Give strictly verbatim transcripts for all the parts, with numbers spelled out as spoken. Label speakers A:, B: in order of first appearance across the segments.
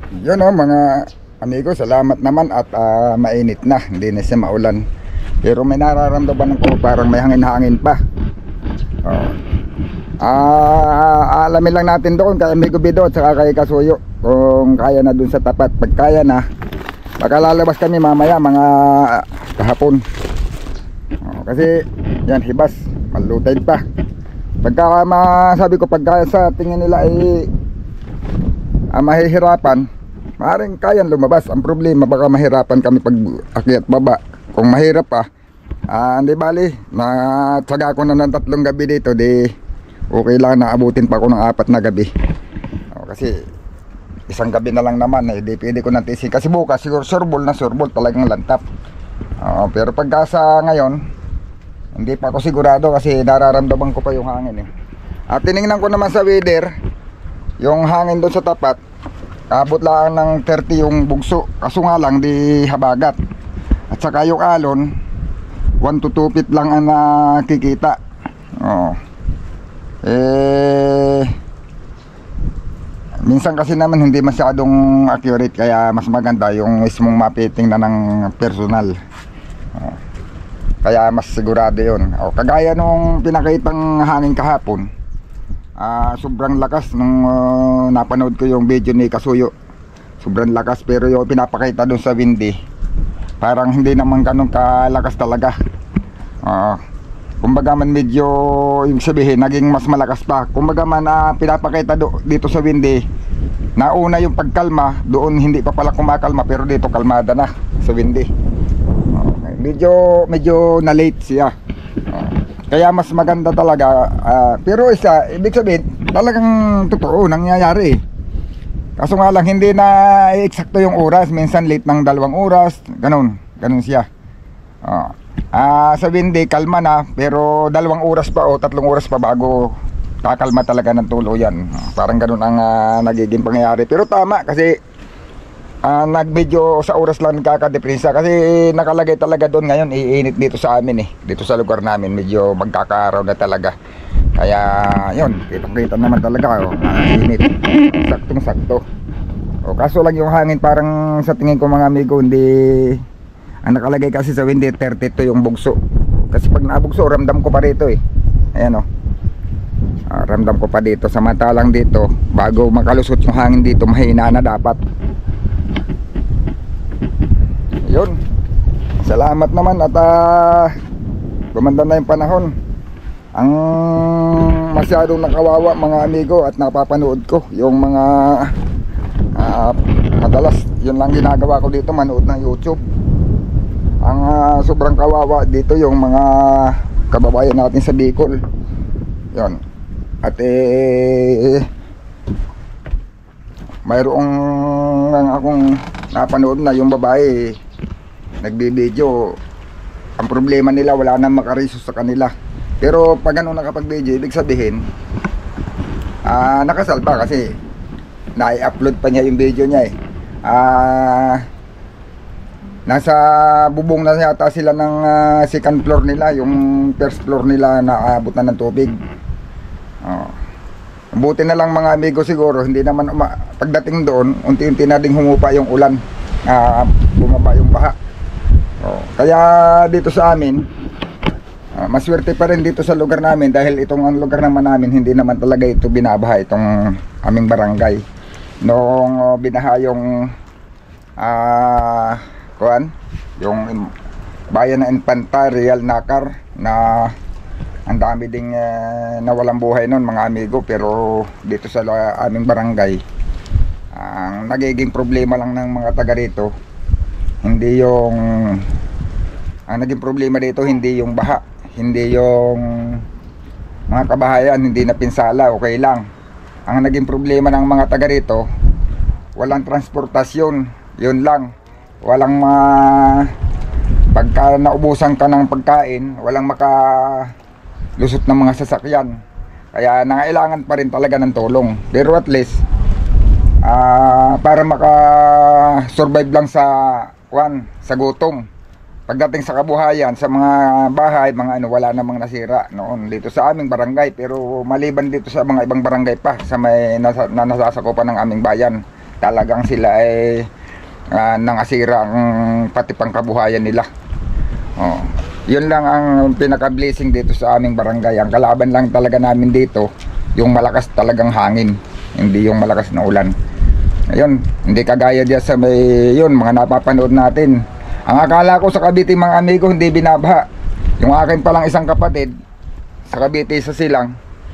A: Yun o mga amigo, salamat naman at ah, mainit na, hindi na siya maulan. Pero may nararamdaman ko parang may hangin-hangin pa. Oh. Ah, alamin lang natin doon kay Amigo Bido at saka kay Kasuyo kung kaya na dun sa tapat. Pag kaya na, baka lalabas kami mamaya mga kahapon. Oh, kasi yan hibas, malutay pa. Pagka masabi ko pagka sa tingin nila ay ah, mahihirapan, maaaring kayang lumabas. Ang problema baka mahirapan kami pag akyat baba. Kung mahirap pa, ah, hindi bali, natsaga ko na ng tatlong gabi dito, di okay lang na abutin pa ako ng apat na gabi. O, kasi isang gabi na lang naman eh, di pwede ko nantisin. Kasi bukas siguro surbol na surbol talagang lantap. O, pero pagka sa ngayon, hindi pa ako sigurado kasi nararamdaman ko pa yung hangin eh. At tinignan ko naman sa weather, yung hangin doon sa tapat, abot lang ng thirty yung bugso. Kaso nga lang di habagat. At saka yung alon, one to two feet lang ang nakikita. Oh. Eh, minsan kasi naman hindi masyadong accurate, kaya mas maganda yung mismong mapiting na ng personal. Oh. Kaya mas sigurado yun. Oh, kagaya nung pinakitang hangin kahapon, ah, sobrang lakas nung uh, napanood ko yung video ni Kasuyo. Sobrang lakas, pero yung pinapakita dun sa windy, parang hindi naman ganun kalakas talaga. Uh, kumbaga man medyo, yung sabihin, naging mas malakas pa. Kumbaga man uh, pinapakita do, dito sa windy, nauna yung pagkalma, doon hindi pa pala kumakalma, pero dito kalmada na sa windy. Uh, medyo, medyo na late siya. Uh, kaya mas maganda talaga. Uh, pero isa, ibig sabihin, talagang totoo, nangyayari eh. Kaso nga lang hindi na eksakto yung oras, minsan late ng dalawang oras, ganun, ganun siya. Ah, uh, sa windy kalma na, pero dalawang oras pa o tatlong oras pa bago kakalma talaga ng tuluyan. Parang ganun ang uh, nagiging pangyayari. Pero tama kasi uh, nagmedyo sa oras lang nagkakadepensa kasi nakalagay talaga doon ngayon iinit dito sa amin eh. Dito sa lugar namin medyo magkakaaraw na talaga. Kaya yun, kitang-kita naman talaga oh, init. Saktong sakto. O kaso lang yung hangin parang sa tingin ko mga amigo, hindi, ang nakalagay kasi sa windy thirty-two yung bugso. Kasi pag nabugso ramdam ko pa rito eh. Ayan o. Ah, ramdam ko pa dito. Samantalang dito, bago makalusot yung hangin dito, mahina na dapat. Yun. Salamat naman at uh, gumanda na yung panahon. Ang masyadong nakawawa mga amigo at napapanood ko yung mga uh, madalas yun lang ginagawa ko dito, manood ng YouTube. Ang uh, sobrang kawawa dito yung mga kababayan natin sa Bicol. Yun. At eh mayroong akong napanood na yung babae nagbibideo. Ang problema nila wala nang makariso sa kanila. Pero pag ano nakapag-video, ibig sabihin ah, nakasal pa kasi na-upload pa niya yung video niya eh. Ah, nasa bubong na yata sila ng uh, second floor nila. Yung first floor nila naabot na ng tubig. Oh. Buti na lang mga amigo siguro, hindi naman pagdating doon, unti-unti na ding humupa yung ulan. Ah, bumaba yung baha. Oh. Kaya dito sa amin, Uh, maswerte pa rin dito sa lugar namin dahil itong ang lugar naman namin hindi naman talaga ito binabaha, itong aming barangay. Noong uh, binaha yung uh, kuan, yung bayan ng Infanta, Real Nakar, na ang dami ding uh, nawalang buhay noon mga amigo. Pero dito sa uh, aming barangay, ang uh, nagiging problema lang ng mga taga rito, hindi yung ang naging problema dito hindi yung baha, hindi yung mga kabahayan, hindi na pinsala, okay lang. Ang naging problema ng mga taga rito, walang transportasyon, yun lang. Walang ma pagka naubusan ka ng pagkain, walang makalusot ng mga sasakyan. Kaya nangailangan pa rin talaga ng tulong. Pero at least uh, para maka-survive lang sa kwan, sa gutom. Pagdating sa kabuhayan, sa mga bahay, mga ano, wala namang nasira noon dito sa aming barangay. Pero maliban dito sa mga ibang barangay pa, sa may nasa, na nasasakupan ng aming bayan, talagang sila ay uh, nangasira ang pati pangkabuhayan nila. Oh, yun lang ang pinaka-blessing dito sa aming barangay. Ang kalaban lang talaga namin dito, yung malakas talagang hangin, hindi yung malakas na ulan. Ayun, hindi kagaya diyan sa may yun, mga napapanood natin. Ang akala ko sa Cavite, mga amigo, hindi binabaha. Yung akin palang isang kapatid sa Cavite sa Silang,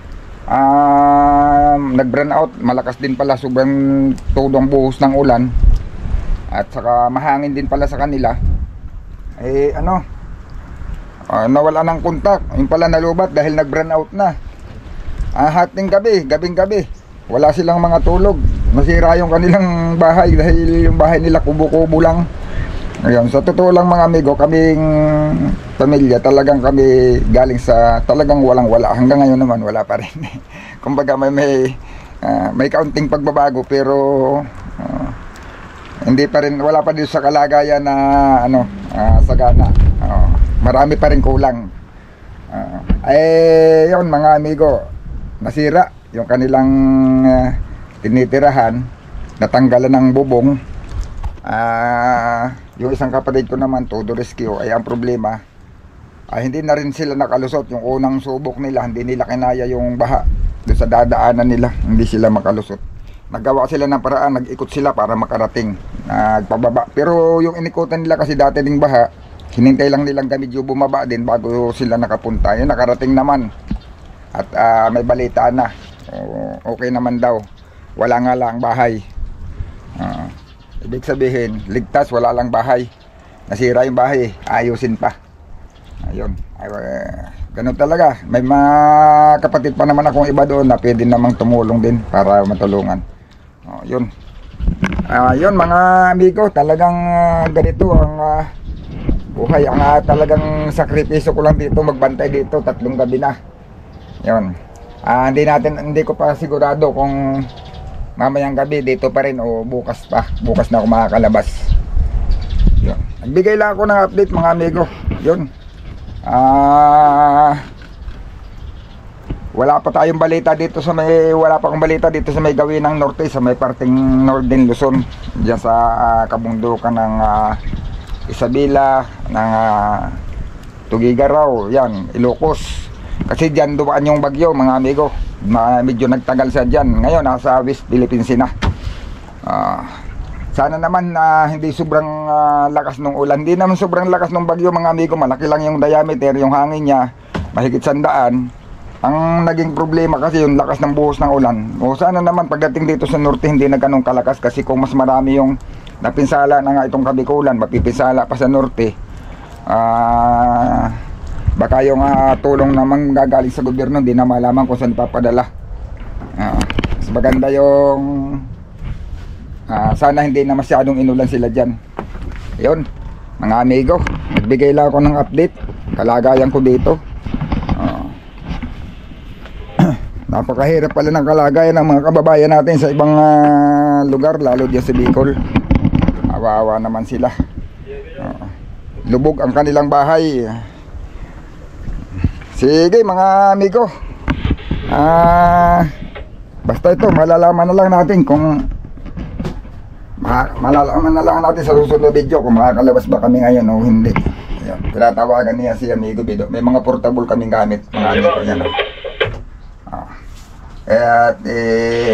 A: um, nag-burn out, malakas din pala, sobrang tudong buhos ng ulan. At saka mahangin din pala sa kanila. Eh ano, uh, nawala ng kontak, yung pala nalubat dahil nag-burn out na. Ah, hating gabi, gabing gabi, wala silang mga tulog, nasira yung kanilang bahay dahil yung bahay nila kubo-kubo lang. Ayun, sa totoo lang mga amigo, kaming pamilya, talagang kami galing sa talagang walang wala. Hanggang ngayon naman wala pa rin. Kumbaga may may, uh, may kaunting pagbabago, pero uh, hindi pa rin, wala pa din sa kalagayan na ano, uh, sagana. Uh, marami pa rin kulang. Uh, eh, yun mga amigo, nasira yung kanilang uh, tinitirahan, natanggalan ng bubong. Uh, yung isang kapatid ko naman, todo rescue, ay ang problema, ay hindi na rin sila nakalusot. Yung unang subok nila, hindi nila kinaya yung baha doon sa dadaanan nila, hindi sila makalusot. Naggawa sila ng paraan, nag-ikot sila para makarating, nagpababa. Pero yung inikutan nila kasi dati ding baha, hinintay lang nilang medyo bumaba din bago sila nakapunta. Yun, nakarating naman. At uh, may balita na, o, okay naman daw, wala nga lang bahay. uh, Ibig sabihin, ligtas, wala lang bahay. Nasira yung bahay, ayusin pa. Ayun, ay, uh, ganun talaga. May mga kapatid pa naman akong iba doon na pwede namang tumulong din para matulungan. Oh, yun. Uh, yun mga amigo, talagang uh, ganito ang uh, buhay. Ang uh, talagang sakripisyo ko lang dito, magbantay dito, tatlong gabi na. Yun. Uh, hindi natin, hindi ko pa sigurado kung mamayang gabi dito pa rin o bukas pa. Bukas na ako makakalabas. Yun. Nagbigay lang ako ng update mga amigo. Yun. Ah... Uh, wala pa tayong balita dito sa may wala pa akong balita dito sa may gawin ng norte, sa may parting Northern Luzon, diyan sa uh, kabundukan ng uh, Isabela, ng uh, Tugigaraw, yan, Ilocos. Kasi diyan dumaan yung bagyo mga amigo. Ma medyo nagtagal siya diyan. Ngayon nasa West Philippines na. Uh, sana naman uh, hindi sobrang uh, lakas ng ulan. Hindi naman sobrang lakas ng bagyo mga amigo. Malaki lang yung diameter, yung hangin niya mahigit sandaan. Ang naging problema kasi yung lakas ng buhos ng ulan. O sana naman pagdating dito sa norte hindi na ganun kalakas, kasi kung mas marami yung napinsala na nga itong Kabikulan, mapipinsala pa sa norte, uh, baka yung uh, tulong naman gagaling sa gobyerno hindi na malaman kung saan ipapadala. Uh, mas maganda yung uh, sana hindi na masyadong inulan sila dyan. Yun mga amigo, nagbigay lang ako ng update kalagayan ko dito. Napakahirap pala ng kalagayan ng mga kababayan natin sa ibang uh, lugar, lalo diyan sa Bicol. Awa-awa naman sila. Uh, lubog ang kanilang bahay. Sige mga amigo, uh, basta ito malalaman na lang natin kung ma malalaman na lang natin sa susunod na video kung makakalabas ba kami ngayon o hindi. Ayan, tinatawagan niya si amigo Bido. May mga portable kaming gamit mga amigo. Ayan. At eh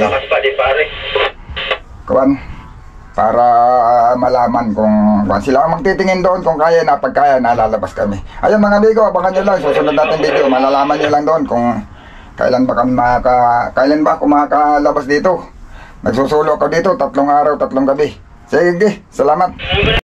A: kuwan, para uh, malaman kung kuwan, sila ang magtitingin doon kung kaya na, pagkaya na lalabas kami. Ayun mga amigo, abangan nyo lang susunod natin video, malalaman nyo lang doon kung kailan ba kami makaka, kailan ba ako makakalabas dito. Nagsusulo ako dito tatlong araw, tatlong gabi. Sige, salamat.